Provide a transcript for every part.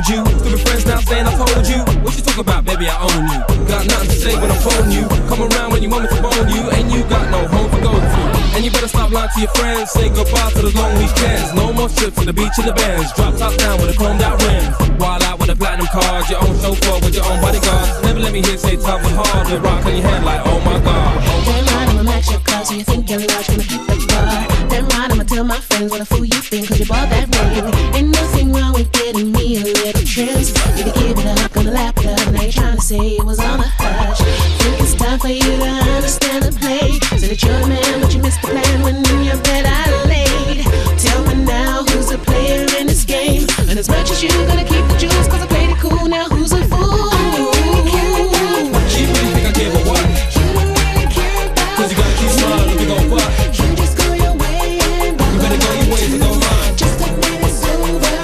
told you. Stupid friends now saying I told you. What you talk about, baby, I own you. Got nothing to say when I'm phoning you. Come around when you want me to bone you. Ain't you got no home to go to. And you better stop lying to your friends. Say goodbye to those long weekends. No more trips to the beach in the Benz. Drop top down with a chromed out rims. Wild out with a platinum card. Your own chauffeur with your own bodyguard. Never let me hear say tough and hard. With rock on your head like oh my god. Damn right, I'ma match your car, so you think you're large, gonna keep the bar. Damn right, I'ma tell my friends what a fool you think, cause you bought that ring. Ain't nothing wrong with getting me a little trims. You can give it up, gonna lap it up. Now you're trying to say it was on a hush. Think it's time for you to understand the play. Say that you're the man, but you missed the plan when in your bed I laid. Tell me now, who's a player in this game? And as much as you gonna keep the juice, cause I played it cool, now who's a fool? She really think I give a what? Cause you gotta keep smiling if you gon' fuck. You just go your way and you better go your ways and go mine. just admit it's over.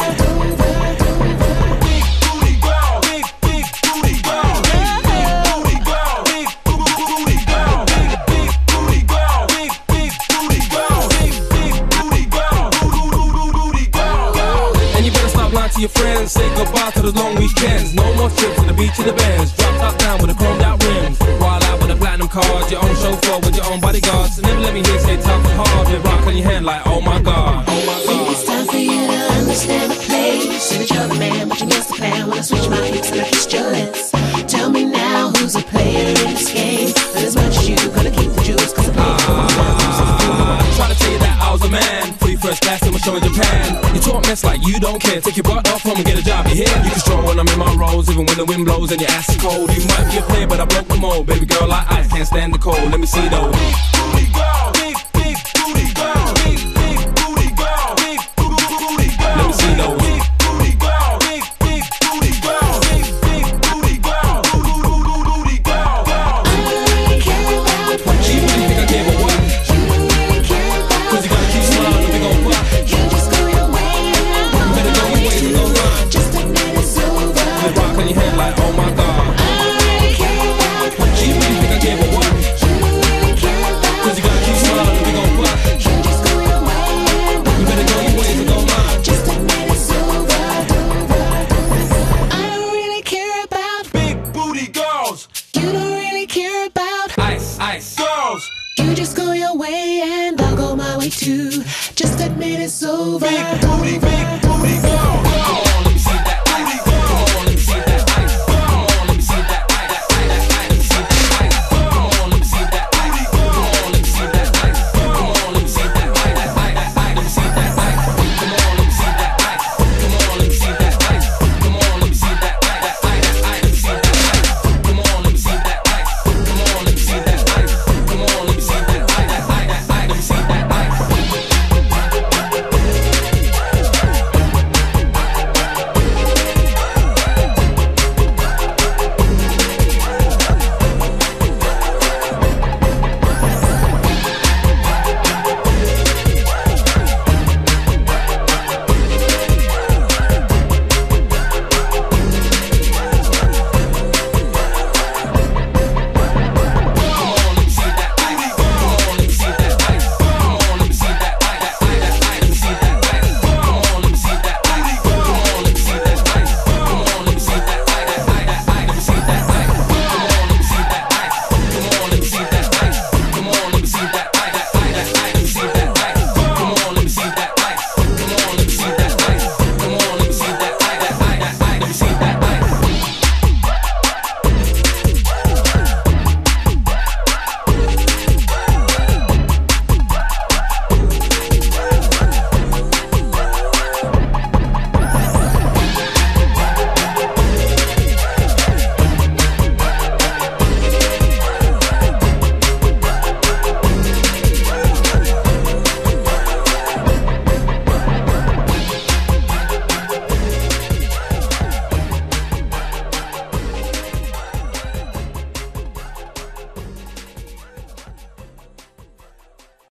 Big booty girl, big booty girl, big booty girl, big booty girl, big booty girl, big booty girl, big booty girl, booty girl. And you better stop lying to your friends. Say goodbye to those long weekends. No more trips to the beach in the Benz. Drop top down with a chromed out rims. Wild out with a platinum card. Your own chauffeur with your own bodyguards. So never let me hear say tough and hard. With rock on your hand like oh my god, oh my Think god. it's time for you to understand the play. Say that you're the man, but you missed the plan. When I switch my hips and I kissed your lips. Tell me now, who's a player in this game? And as much as you gonna keep the juice, cause I played it cool. Try to tell you that I was a man. Free first class in my show in Japan. You talk mess like you don't care. Take your butt off home and get a job. You hear? You can stroll when I'm in my rolls, even when the wind blows and your ass is cold. You might be a player, but I broke the mold. Baby girl, like ice, can't stand the cold. Let me see though. Big booty girl, big booty girl, big booty girl, big booty girl. Let me see those. Big booty girl, big booty girl, big booty girl, booty girl. I don't really care about what She really think I give a what? you don't really care about. Cause you gotta keep smiling if you gon' fuck. You just go your way and You better go your ways and go mine. just admit it's over. With rock on your head like oh my god. I don't really care about what She really think I give a what? you don't really care about. Cause you gotta keep smiling if you gon' fuck. You just go your way and You better go your ways and go mine. just admit it's over. I don't really care about. Big booty girls, You don't really care about. ice girls. You just go your way and I'll go my way too. Just admit it's over. Big booty girl.